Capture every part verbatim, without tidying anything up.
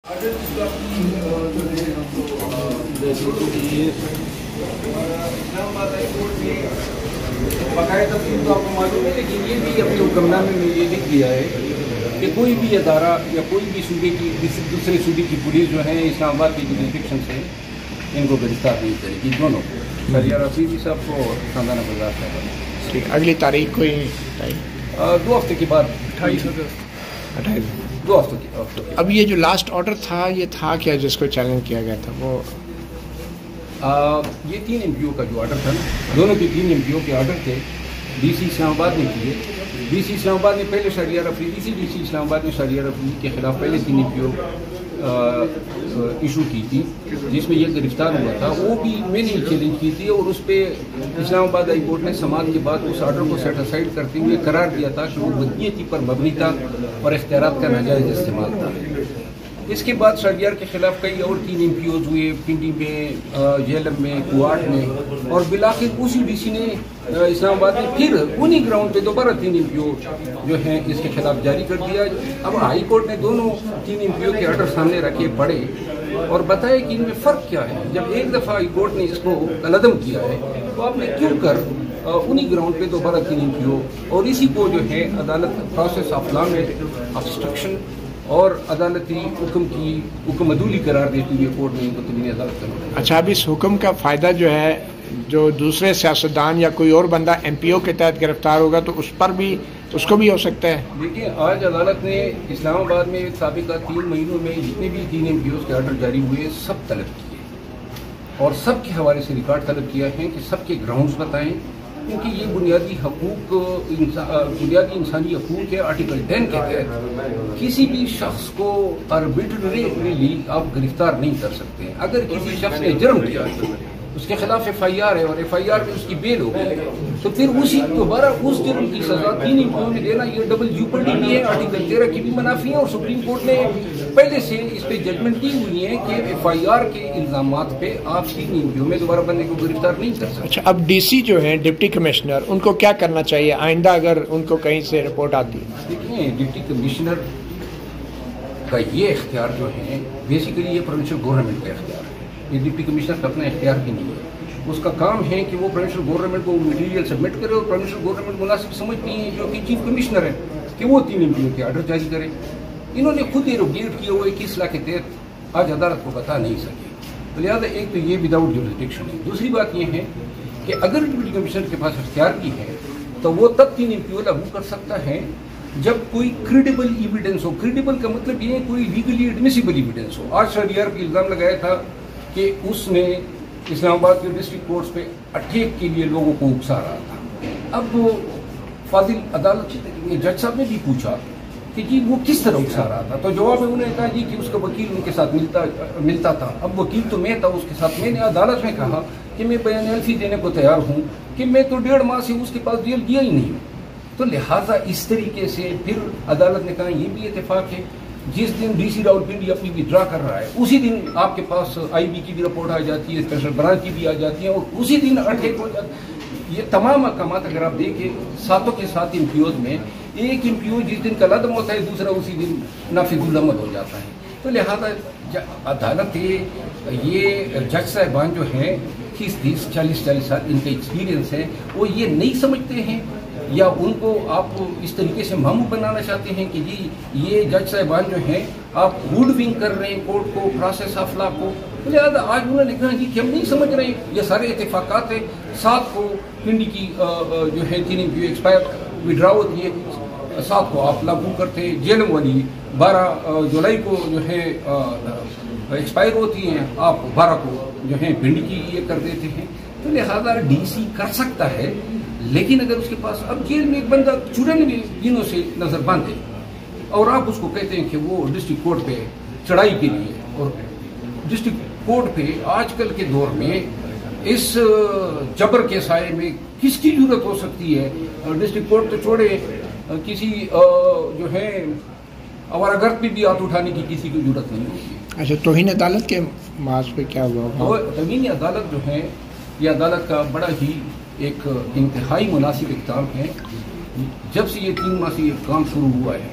بقایا تفصیل تو آپ کو معلوم ہے، لیکن یہ بھی اپنے حکم نامے میں یہ لکھ دیا ہے کہ کوئی بھی ادارہ یا کوئی بھی صوبے کی دوسرے صوبے کی پولیس جو ہے اسلام آباد کی جوریسڈکشن سے ان کو گرفتار نہیں کرے گی، دونوں کو، شہریار رفیقی صاحب کو اور خاندان بازار صاحب کو۔ اگلی تاریخ کو دو ہفتے کے بعد اٹھائیس اٹھائیس دو ہفتوں کی ہفتوں کی اب یہ جو لاسٹ آرڈر تھا یہ تھا کیا جس کو چیلنج کیا گیا تھا؟ وہ یہ تین ایم پی او کا جو آرڈر تھا نا، دونوں کے تین ایم پی او کے آرڈر تھے، ڈی سی اسلام آباد نے کیے۔ ڈی سی اسلام آباد نے پہلے شہریار افریدی سے ڈی سی اسلام آباد نے شہریار افریدی کے خلاف پہلے تین ایم پی او ایشو کی تھی، جس میں یہ گرفتار ہوا تھا، وہ بھی میں نے چیلنج کی تھی، اور اس پہ اسلام آباد ہائی کورٹ نے سماعت کے بعد اس آرڈر کو سیٹ اسائڈ کرتے ہوئے قرار دیا تھا کہ وہ بدنیتی پر مبنی تھا اور اختیارات کا ناجائز استعمال تھا۔ اس کے بعد شہریار کے خلاف کئی اور تین ایم پی اوز ہوئے، پنڈی میں، جیلم میں، کوارٹ میں، اور بلاخر اسی ڈی سی نے اسلام آباد میں پھر انہی گراؤنڈ پہ دوبارہ تین ایم پی او جو ہیں اس کے خلاف جاری کر دیا۔ اب ہائی کورٹ نے دونوں تین ایم پی او کے آرڈر سامنے رکھے، پڑھے اور بتایا کہ ان میں فرق کیا ہے۔ جب ایک دفعہ ہائی کورٹ نے اس کو کالعدم کیا ہے تو آپ نے کیوں کر انہی گراؤنڈ پہ دوبارہ تین ایم پی او اور اسی کو جو ہے عدالت پروسیس آف لا میں obstruction اور عدالتی حکم کی حکم عدولی قرار دیتی ہوئے کورٹ نے ان کو تمہیں عدالت کرنا۔ اچھا، اب اس حکم کا فائدہ جو ہے جو دوسرے سیاستدان یا کوئی اور بندہ ایم پی او کے تحت گرفتار ہوگا تو اس پر بھی اس کو بھی ہو سکتا ہے؟ دیکھیے، آج عدالت نے اسلام آباد میں سابقہ تین مہینوں میں جتنے بھی تین ایم پی اوز کے آرڈر جاری ہوئے سب طلب کیے اور سب کے حوالے سے ریکارڈ طلب کیا ہے کہ سب کے گراؤنڈز بتائیں، کیونکہ یہ بنیادی حقوق بنیادی انسانی حقوق ہے۔ آرٹیکل ٹین کے تحت کسی بھی شخص کو آربیٹریلی آپ گرفتار نہیں کر سکتے۔ اگر کسی شخص نے جرم کیا اس کے خلاف ایف آئی آر ہے اور ایف آئی آر میں اس کی بیل ہو گئی تو پھر اسی دوبارہ اس جرم کی سزا تین ایم پی او میں دینا یہ ڈبل جیوپرڈی بھی ہے، آرٹیکل تیرہ کی بھی منافی ہے، اور سپریم کورٹ نے پہلے سے اس پہ ججمنٹ دی ہوئی ہے کہ ایف آئی آر کے الزامات پہ آپ تین ایم پی او میں دوبارہ بندے کو گرفتار نہیں کر سکتے۔ اچھا، اب ڈی سی جو ہیں ڈپٹی کمشنر، ان کو کیا کرنا چاہیے آئندہ اگر ان کو کہیں سے رپورٹ آتی ہے؟ دیکھیں، ڈپٹی کمشنر کا یہ اختیار جو ہے بیسیکلی یہ پروونشل گورنمنٹ کا اختیار ہے، یہ ڈپٹی کمشنر کا اپنا اختیار بھی نہیں ہے۔ اس کا کام ہے کہ وہ پروونشل گورنمنٹ کو مٹیریل سبمٹ کرے اور پروونشل گورنمنٹ مناسب سمجھتی ہے جو کہ چیف کمشنر ہے کہ وہ تین ایم پی او کے آرڈر جاری کرے۔ انہوں نے خود ایروگیٹ کیا ہوا ہے کہ اصلاح کے تحت آج عدالت کو بتا نہیں سکے، تو لہٰذا ایک تو یہ وداؤٹ جوریسڈکشن ہے۔ دوسری بات یہ ہے کہ اگر ڈپٹی کمشنر کے پاس اختیار بھی ہے تو وہ تب تین ایم پی او لاگو کر سکتا ہے جب کوئی کریڈیبل ایویڈنس ہو۔ کریڈیبل کا مطلب یہ ہے کوئی لیگلی ایڈمیسیبل ایویڈنس ہو۔ آج شہریار پہ الزام لگایا تھا کہ اس نے اسلام آباد کے ڈسٹرکٹ کورٹس پہ اٹھیک کے لیے لوگوں کو اکسا رہا تھا۔ اب وہ فاضل عدالت جج صاحب نے بھی پوچھا کہ جی وہ کس طرح اکسا رہا تھا، تو جواب میں انہوں نے کہا جی کہ اس کا وکیل ان کے ساتھ ملتا ملتا تھا۔ اب وکیل تو میں تھا اس کے ساتھ، میں نے عدالت میں کہا کہ میں بیان الفی دینے کو تیار ہوں کہ میں تو ڈیڑھ ماہ سے اس کے پاس ڈیل گیا ہی نہیں ہوں۔ تو لہٰذا اس طریقے سے پھر عدالت نے کہا یہ بھی اتفاق ہے، جس دن ڈی سی راولپنڈی اپنی ودرا کر رہا ہے اسی دن آپ کے پاس آئی بی کی بھی رپورٹ آ جاتی ہے، اسپیشل برانچ کی بھی آ جاتی ہے، اور اسی دن اٹھیک ہو جاتی ہے۔ یہ تمام احکامات اگر آپ دیکھیں ساتوں کے ساتھ ایم پی اوز میں ایک ایم پی او جس دن کالعدم ہوتا ہے دوسرا اسی دن نافذ العمل ہو جاتا ہے۔ تو لہٰذا عدالت یہ جج صاحبان جو ہیں تیس تیس چالیس چالیس سال ان کا ایکسپیرینس ہے، وہ یہ نہیں سمجھتے ہیں یا ان کو آپ اس طریقے سے معمول بنانا چاہتے ہیں کہ جی یہ جج صاحبان جو ہیں آپ ووڈ ونگ کر رہے ہیں کورٹ کو، پروسیس آف لا کو۔ لہٰذا آج انہوں نے کہا جی کہ ہم نہیں سمجھ رہے ہیں، یہ سارے اتفاقات ہیں۔ سات کو پنڈی کی جو ہے تین M P O expire withdraw ہوتی ہے، سات کو آپ لاگو کرتے، جیلم والی بارہ جولائی کو جو ہے ایکسپائر ہوتی ہیں، آپ بارہ کو جو ہے پنڈی کی یہ کر دیتے ہیں۔ تو لہٰذا ڈی سی کر سکتا ہے، لیکن اگر اس کے پاس اب جیل میں ایک بندہ چورانوے دنوں سے نظر باندھے اور آپ اس کو کہتے ہیں کہ وہ ڈسٹرکٹ کورٹ پہ چڑھائی کے لیے، اور ڈسٹرکٹ کورٹ پہ آج کل کے دور میں اس جبر کے سائے میں کس کی ضرورت ہو سکتی ہے؟ ڈسٹرکٹ کورٹ تو چھوڑے کسی جو ہے آوارہ گرد پہ بھی ہاتھ اٹھانے کی کسی کی ضرورت نہیں ہوتی۔ اچھا، توہین عدالت کے معاذ پہ کیا ہوا؟ توہین عدالت جو ہے یہ عدالت کا بڑا ہی ایک انتہائی مناسب اقدام ہے۔ جب سے یہ تین ماہ سے یہ کام شروع ہوا ہے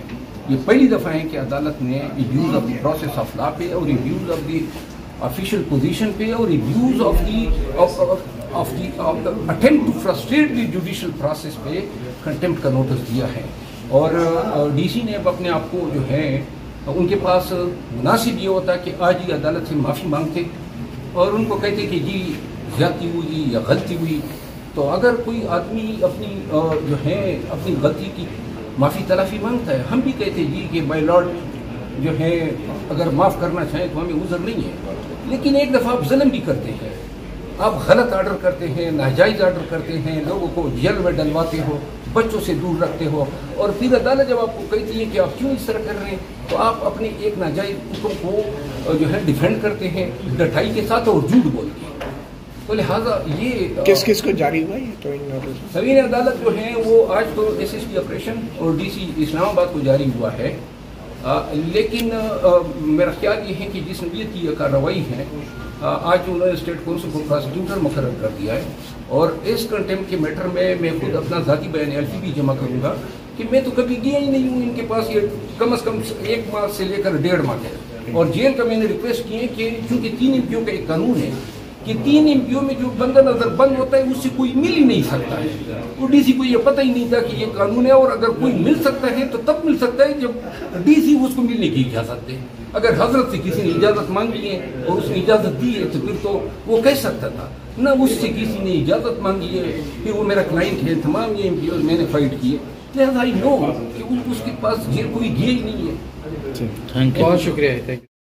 یہ پہلی دفعہ ہے کہ عدالت نے abuse of the process of law پہ اور abuse of the official position پہ اور abuse of the of the attempt to frustrate the judicial process پہ کنٹمپٹ کا نوٹس دیا ہے. اور ڈی سی نے اب اپنے آپ کو جو ہے ان کے پاس مناسب یہ ہوتا کہ آج ہی عدالت سے معافی مانگتے اور ان کو کہتے کہ جی زیادتی ہوئی یا غلطی ہوئی. تو اگر کوئی آدمی اپنی جو ہے اپنی غلطی کی معافی تلافی مانگتا ہے, ہم بھی کہتے جی کہ مائی لارڈ جو ہے اگر معاف کرنا چاہیں تو ہمیں عذر نہیں ہے. لیکن ایک دفعہ آپ ظلم بھی کرتے ہیں, آپ غلط آرڈر کرتے ہیں, ناجائز آرڈر کرتے ہیں, لوگوں کو جیل میں ڈلواتے ہو, بچوں سے دور رکھتے ہو, اور پھر عدالت جب آپ کو کہتی ہے کہ آپ کیوں اس طرح کر رہے ہیں تو آپ اپنے ایک ناجائز حکم کو جو ہے ڈیفینڈ کرتے ہیں ڈٹائی کے ساتھ اور جھوٹ بولتے ہیں. تو لہٰذا یہ کس کس کو جاری ہوا ہے؟ تو سوین عدالت جو ہیں وہ آج تو ایس ایس پی آپریشن اور ڈی سی اسلام آباد کو جاری ہوا ہے. آ, لیکن آ, میرا خیال یہ ہے کہ جس نیت کی کارروائی ہے آج انہوں نے اسٹیٹ کونسل کو پراسیکیوٹر مقرر کر دیا ہے, اور اس کنٹمپٹ کے میٹر میں میں خود اپنا ذاتی بیان ایل بھی جمع کروں گا کہ میں تو کبھی گیا ہی نہیں ہوں ان کے پاس. یہ کم از کم ایک ماہ سے لے کر ڈیڑھ ماہ ہے, اور جیل کا میں نے ریکویسٹ کی ہے کہ چونکہ تین ایم پیوں کا ایک قانون ہے کہ تین ایم پیوں میں جو بندہ نظر بند ہوتا ہے اس سے کوئی مل ہی نہیں سکتا ہے. وہ ڈی سی کو یہ پتہ ہی نہیں تھا کہ یہ قانون ہے, اور اگر کوئی مل سکتا ہے تو تب مل سکتا ہے جب ڈی سی اس کو ملنے کی اجازت دے. اگر حضرت سے کسی نے اجازت مانگی ہے اور اس نے اجازت دی ہے تو پھر تو وہ کہہ سکتا تھا. نہ اس سے کسی نے اجازت مانگی ہے, پھر وہ میرا کلائنٹ ہے, تمام یہ ایم پی میں نے فائٹ کیے, لہٰذا آئی نو کہ اس کے پاس جیل کوئی گیا ہی نہیں ہے. بہت شکریہ.